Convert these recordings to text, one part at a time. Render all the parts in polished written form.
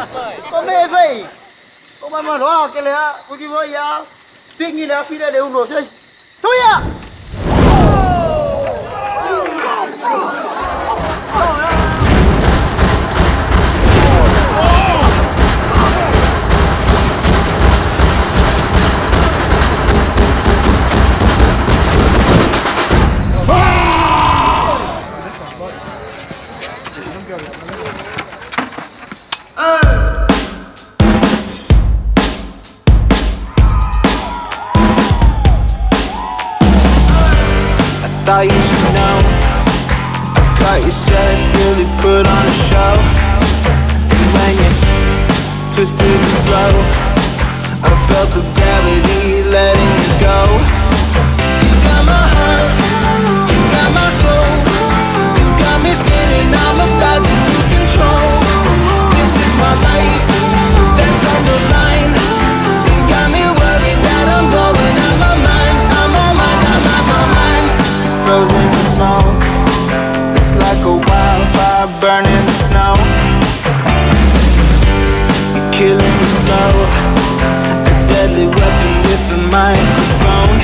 Có mê vậy. Có mà đó cái này có gì vậy à? Tiếng như là khi đã đều nổ xây. Thôi à. Thought you should know, I caught you said, really put on a show. And when you twisted the flow, I felt the gravity letting you go. You got my heart, you got my soul, you got me spinning, I'm about to lose control. This is my life, that's on the line. You got me worried that I'm going out my mind. I'm on my mind. Frozen in smoke, it's like a wildfire burning the snow. You're killing me slow, a deadly weapon with a microphone.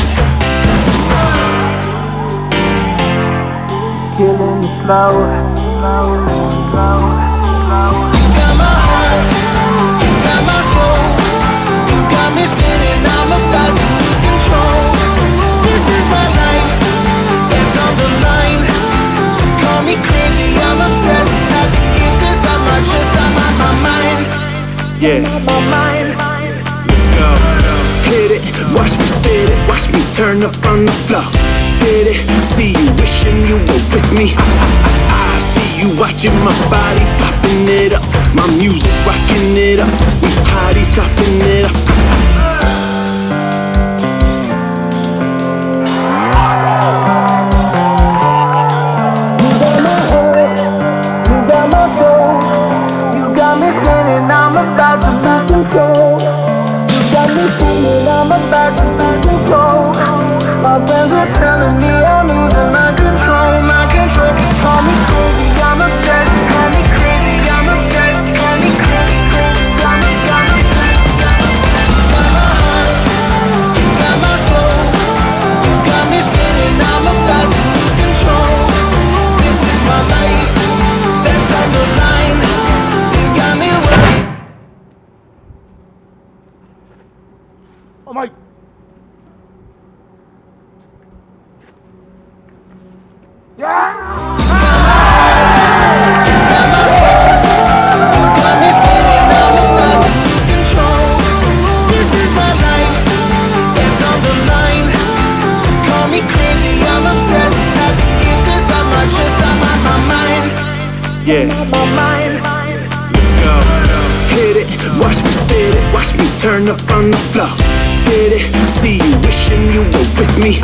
Killing me slow, slow, slow, slow. You got my heart, you got my soul, you got me spinning, I'm about to lose control. This is my life, that's on the line. So call me crazy, I'm obsessed. Have to get this out my chest, I'm on my mind. Yeah, let's go. Hit it, watch me spit it, watch me turn up on the floor. Did it, see you wishing you were with me. I see you watching my body, popping it up. My music rocking it up, we parties topping it up. Oh my. Yeah, let's go. Hit it, watch me spit it, watch me turn up on the floor. Did it, see you wishing you were with me.